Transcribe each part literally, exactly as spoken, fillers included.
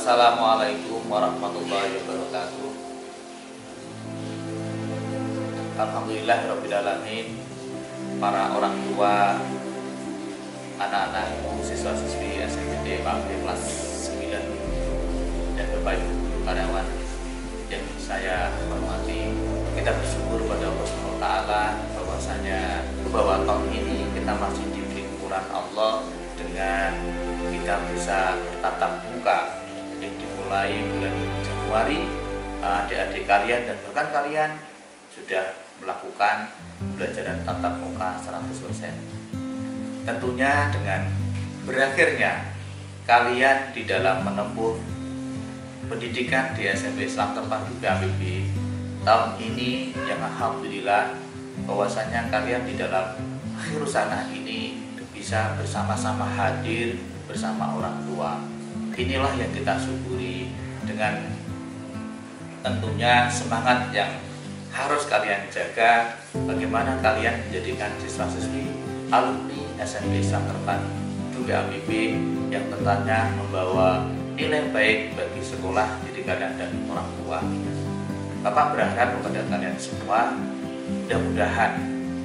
Assalamualaikum warahmatullahi wabarakatuh. Alhamdulillahirrabbilalamin. Para orang tua, anak-anakku, siswa-siswi S M P D P A B kelas sembilan dan Bapak Ibu karyawan yang saya hormati, kita bersyukur pada Allah subhanahu wa taala bahwasanya bahwa tahun ini kita masih diberi Quran Allah dengan kita bisa bertatap muka yang dimulai bulan Januari. Adik-adik kalian dan bahkan kalian sudah melakukan pembelajaran tatap muka seratus persen. Tentunya dengan berakhirnya kalian di dalam menempuh pendidikan di S M P Islam Terpadu B A B B tahun ini, yang alhamdulillah bahwasanya kalian di dalam akhir sana ini bisa bersama-sama hadir bersama orang tua. Inilah yang kita syukuri, dengan tentunya semangat yang harus kalian jaga, bagaimana kalian menjadikan siswa-siswi alumni S M P Islam Terpadu B A B B yang tentunya membawa nilai baik bagi sekolah, didikan dan orang tua. Bapak berharap kepada kalian semua, mudah-mudahan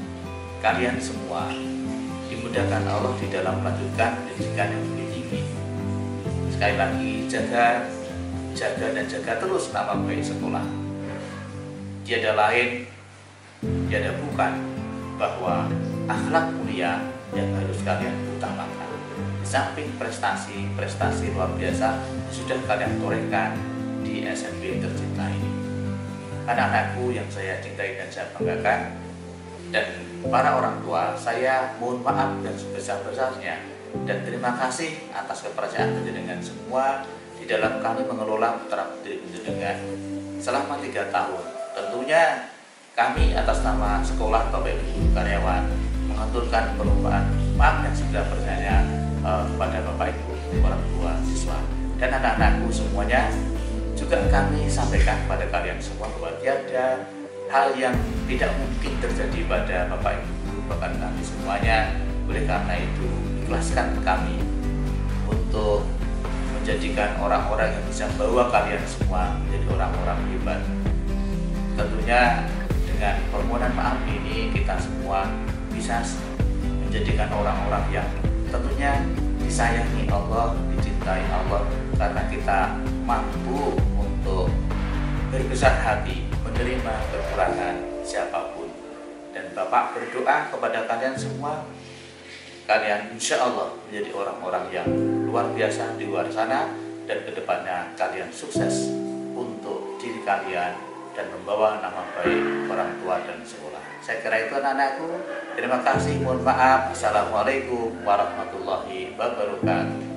kalian semua dimudahkan Allah di dalam melanjutkan pendidikan yang lebih tinggi. Sekali lagi, jaga, jaga dan jaga terus nama baik sekolah. Tiada lain, tiada bukan, bahwa akhlak mulia yang harus kalian utamakan. Di samping prestasi-prestasi luar biasa yang sudah kalian torehkan di S M P tercinta ini. Anak-anakku yang saya cintai dan saya banggakan, dan para orang tua, saya mohon maaf dan sebesar-besarnya dan terima kasih atas kepercayaan dengan semua di dalam kami mengelola putra putri pendidikan selama tiga tahun. Tentunya kami atas nama sekolah Bapak Ibu karyawan mengaturkan perlumbaan maaf yang sebesar-besarnya uh, kepada Bapak Ibu orang tua siswa dan anak-anakku semuanya. Juga kami sampaikan kepada kalian semua bahwa tiada hal yang tidak mungkin terjadi pada Bapak Ibu bahkan kami semuanya. Oleh karena itu, ikhlaskan kami untuk menjadikan orang-orang yang bisa membawa kalian semua menjadi orang-orang hebat. Tentunya dengan permohonan maaf ini kita semua bisa menjadikan orang-orang yang tentunya disayangi Allah, dicintai Allah, karena kita mampu untuk berbesar hati menerima kekurangan siapapun. Dan Bapak berdoa kepada kalian semua, kalian insya Allah menjadi orang-orang yang luar biasa di luar sana, dan kedepannya kalian sukses untuk diri kalian dan membawa nama baik orang tua dan sekolah. Saya kira itu anak-anakku. Terima kasih, mohon maaf. Assalamualaikum warahmatullahi wabarakatuh.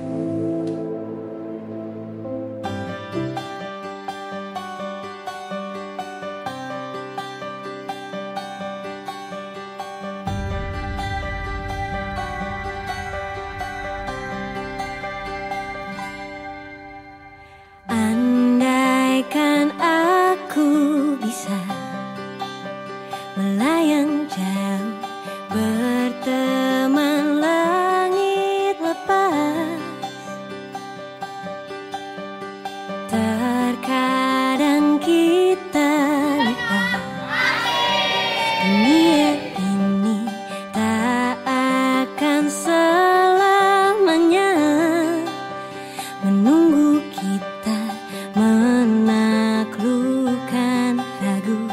Andaikan aku bisa melayang jauh, berteman langit lepas. Terkadang kita lupa dunia ini tak akan selamanya menunggu kita menaklukkan ragu,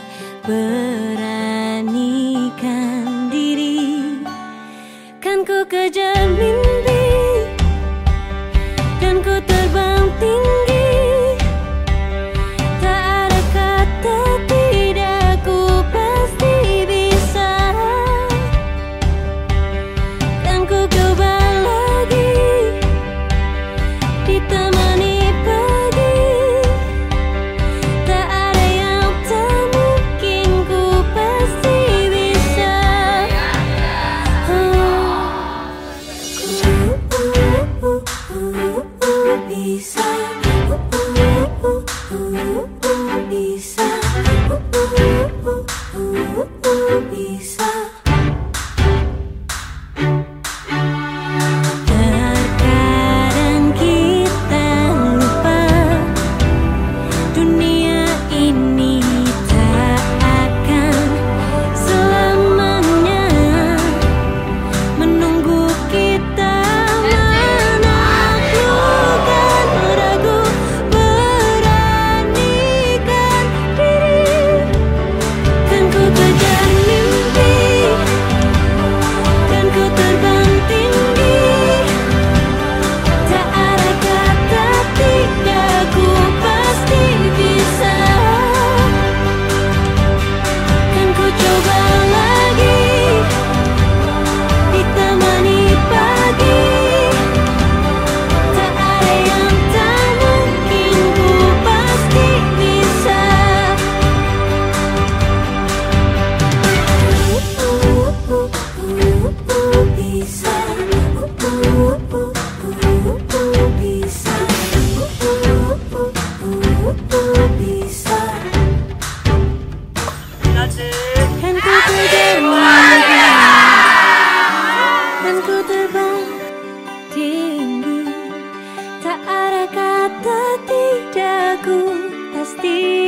beranikan diri. Kan ku kejar mimpi dan ku terbang tinggi, tak ada kata tidak, ku pasti bisa. Dan ku coba lagi ditemani pagi, tak ada yang tak mungkin, ku pasti bisa. Oh, ku, ku, ku, ku bisa. pasti